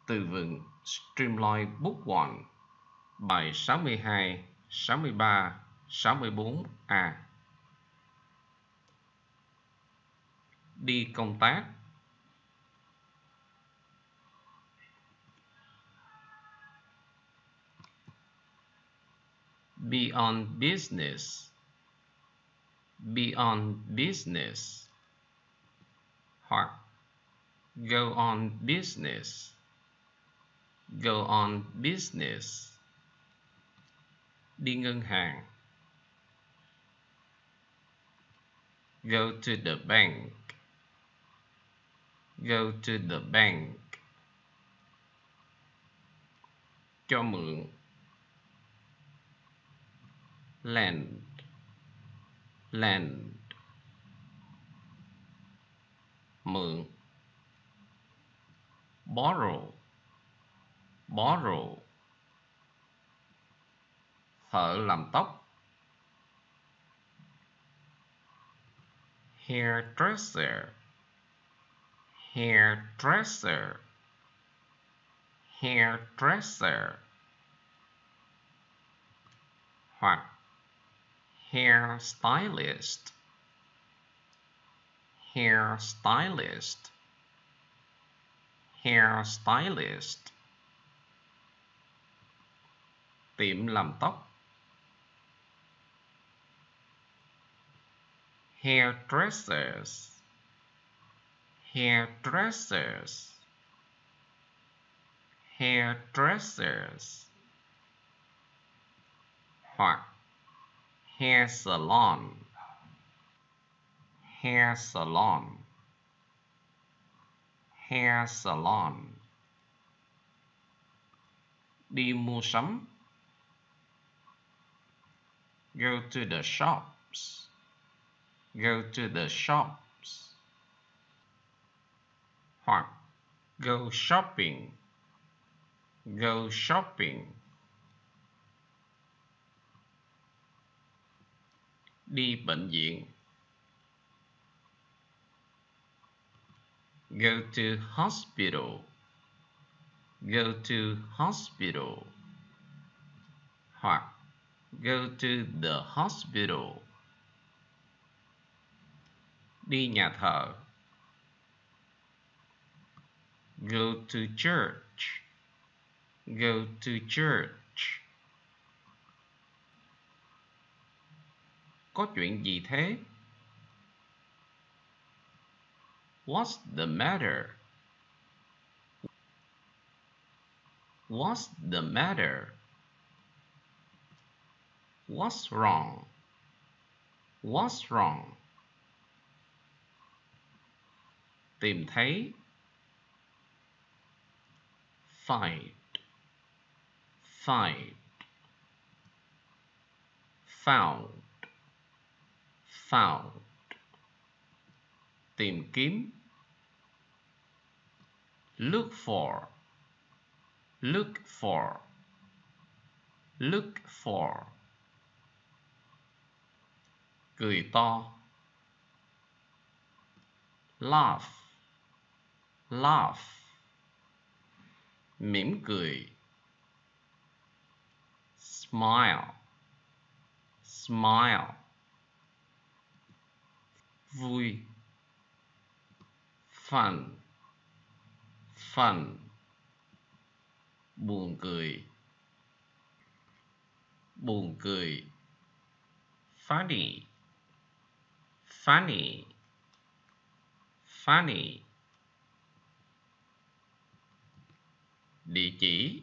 Từ vựng Streamline Book 1, bài 62, 63, 64A. Đi công tác. Be on business. Be on business. Hoặc go on business. Go on business. Đi ngân hàng. Go to the bank. Go to the bank. Cho mượn. Lend. Lend. Mượn. Borrow. Borrow. Thợ làm tóc. Hairdresser. Hairdresser. Hairdresser. Hoặc hairstylist. Hairstylist. Hairstylist. Tiệm làm tóc. Hairdressers. Hairdressers. Hairdressers. Hoặc hair salon. Hair salon. Hair salon. Đi mua sắm. Go to the shops. Go to the shops. Hoặc go shopping. Go shopping. Đi bệnh viện. Go to hospital. Go to hospital. Hoặc go to the hospital. Đi nhà thờ. Go to church. Go to church. Có chuyện gì thế? What's the matter? What's the matter? What's wrong? What's wrong? Tìm thấy. Find. Find. Found. Found. Tìm kiếm. Look for. Look for. Look for. Cười to. Laugh. Laugh. Mỉm cười. Smile. Smile. Vui. Fun. Fun. Buồn cười. Buồn cười. Funny. Funny. Funny. Địa chỉ.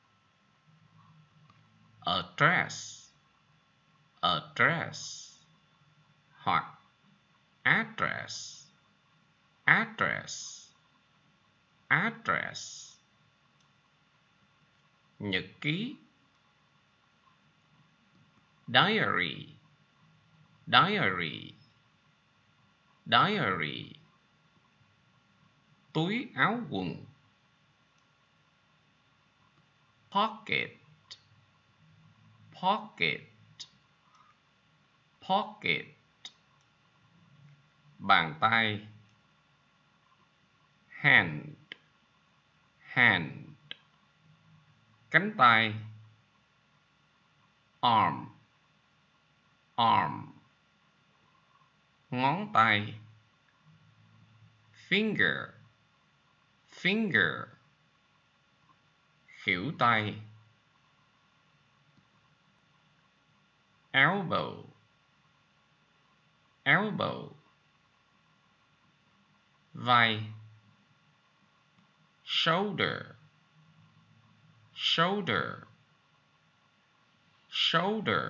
Address. Address. Hoặc address. Address. Address. Nhật ký. Diary. Diary. Diary. Túi áo quần. Pocket. Pocket. Pocket. Bàn tay. Hand. Hand. cánh tay, arm, arm, ngón tay, finger, finger, khuỷu tay, elbow, elbow, vai, shoulder, shoulder, shoulder,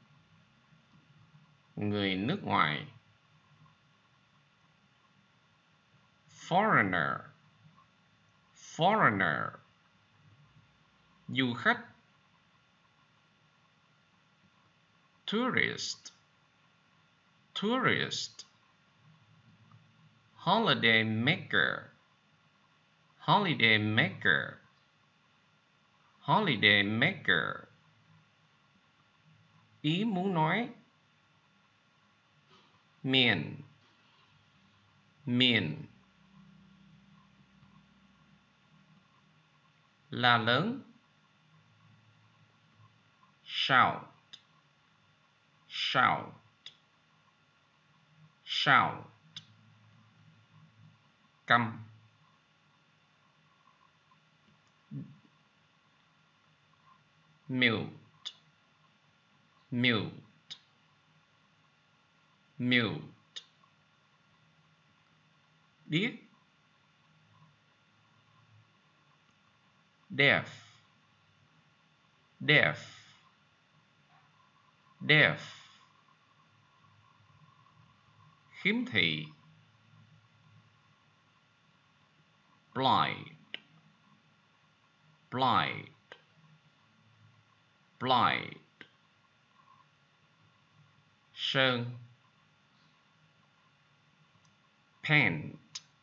người nước ngoài, foreigner, foreigner, du khách, tourist, tourist, holiday maker, holiday maker, holiday maker, ý muốn nói, miền, miền, la lớn, shout, shout, shout, câm, mute, mute, mute, điếc, deaf, deaf, deaf, khiếm thị, blind, blind, blind, sơn, paint,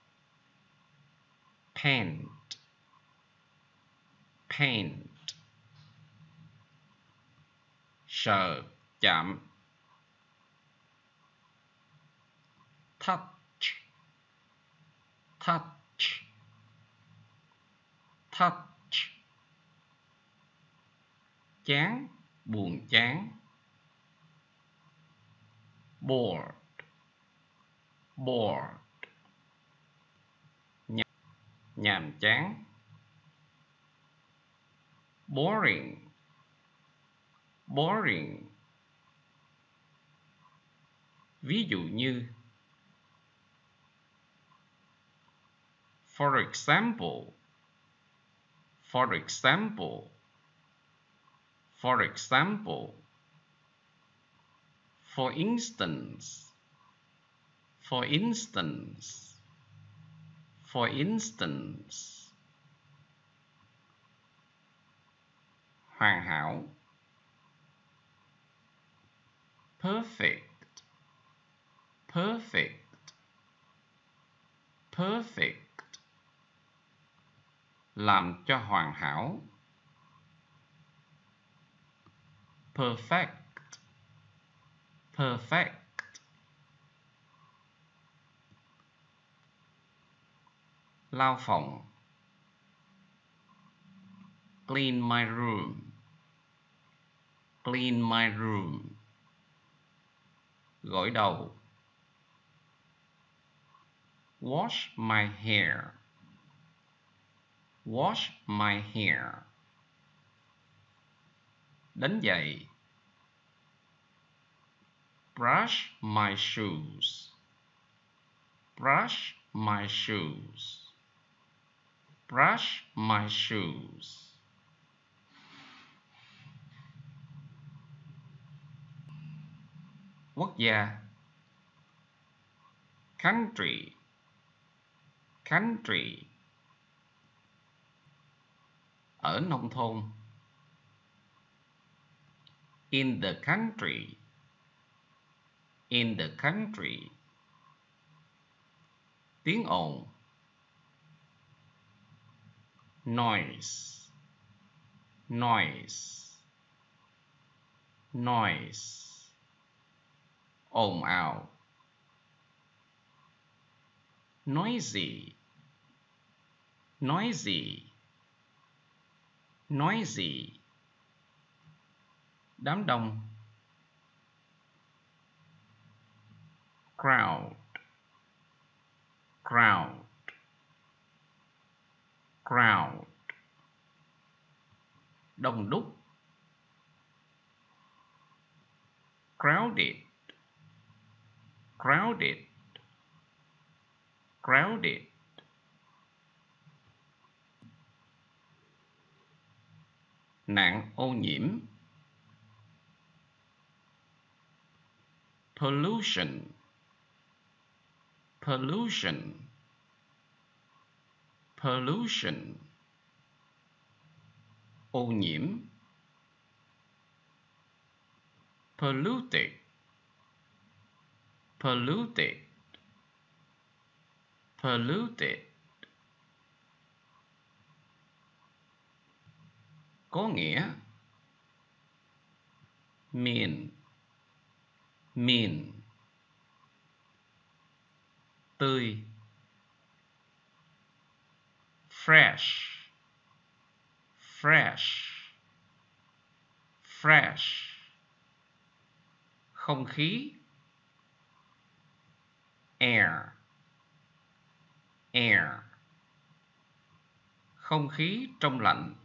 paint, paint, sờ, chạm, touch, touch, touch, chán, buồn chán, bored, bored, nhàm chán, boring, boring, ví dụ như, for example, for example, for example, for instance, for instance, for instance, hoàn hảo, perfect, perfect, perfect, làm cho hoàn hảo, perfect, perfect, lau phòng, clean my room, clean my room, gội đầu, wash my hair, wash my hair, đánh giày, brush my shoes, brush my shoes, brush my shoes, quốc gia, country, country, ở nông thôn, in the country, in the country, tiếng ồn, noise, noise, noise, ồn ào, noisy, noisy, noisy, đám đông. Crowd, crowd, crowd, đông đúc. Crowded, crowded, crowded. Nạn ô nhiễm. Pollution, pollution, pollution. Ô nhiễm. Polluted, polluted, polluted. Có nghĩa. Mean, mean. Tươi. Fresh, fresh, fresh. Không khí. Air, air. Không khí trong lành.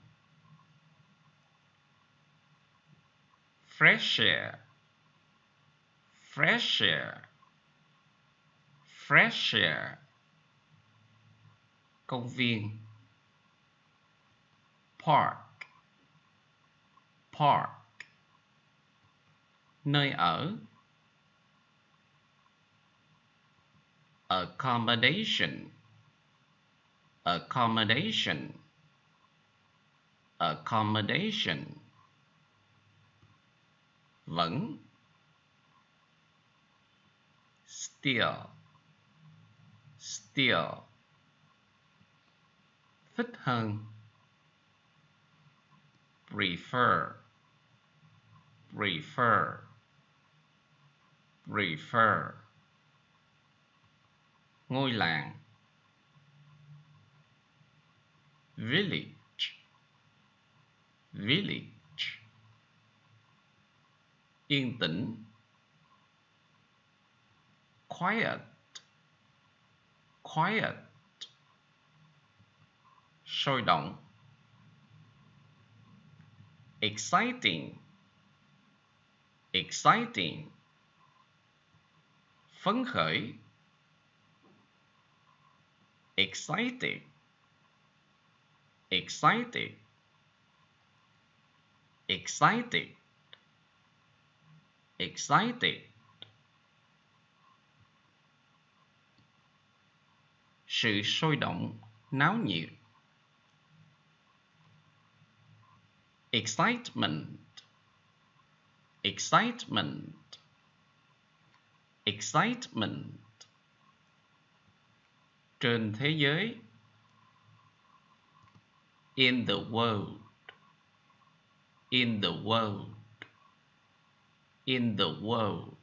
Fresh air, fresh air, fresh air. Công viên. Park, park. Nơi ở. Accommodation, accommodation, accommodation. Vẫn. Still, still. Thích hơn. Prefer, prefer, prefer. Ngôi làng. Village, village. Yên tĩnh. Quiet, quiet. Sôi động. Exciting, exciting. Phấn khởi. Excited, excited, excited, excited. Sự sôi động, náo nhiệt. Excitement, excitement, excitement. Trên thế giới. In the world, in the world, in the world.